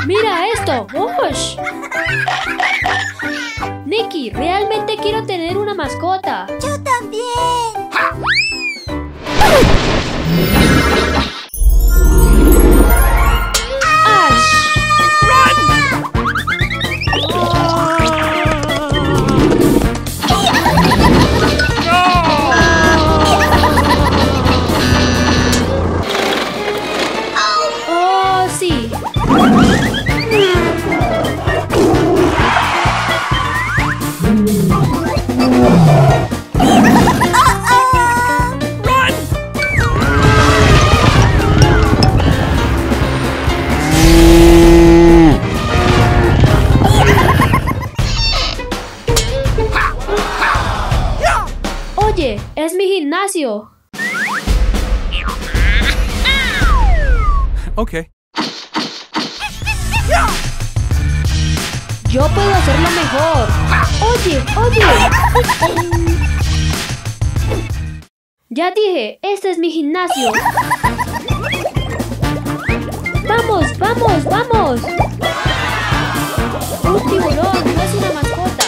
¡Mira esto! ¡Ush! Nikki, realmente quiero tener una mascota. ¡Yo también! ¡Ash! ¡Oh, sí! Oye, es mi gimnasio. Okay. Yo puedo hacerlo mejor. Oye, oye. Ya dije, este es mi gimnasio. Vamos, vamos, vamos. Un tiburón no es una mascota.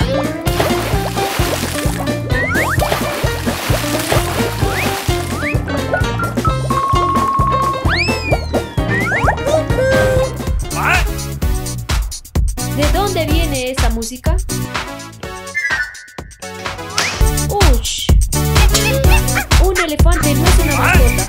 ¿De dónde viene esta música? ¡Ush! Un elefante no es una mascota.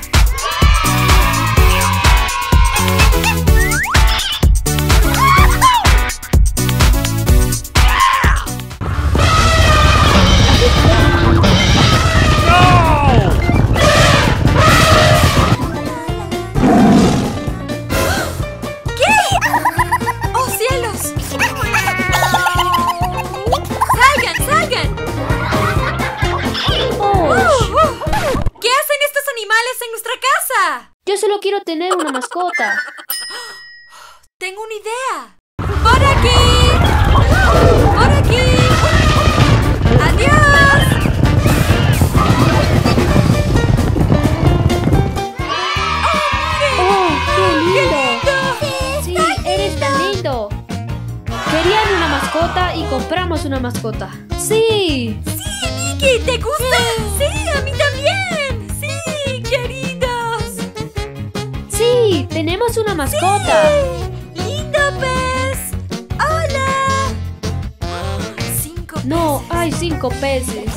Yo solo quiero tener una mascota. Tengo una idea. ¡Por aquí! ¡Por aquí! ¡Adiós! ¡Oh, qué lindo! Sí, eres tan lindo. Querían una mascota y compramos una mascota. ¡Sí! ¡Sí, Nikki! ¿Te gusta? ¡Sí, a mí también! ¡Sí, queridos! ¡Sí! ¡Tenemos una mascota! ¡Sí! ¡Lindo pez! ¡Hola! 5 No, hay 5 peces.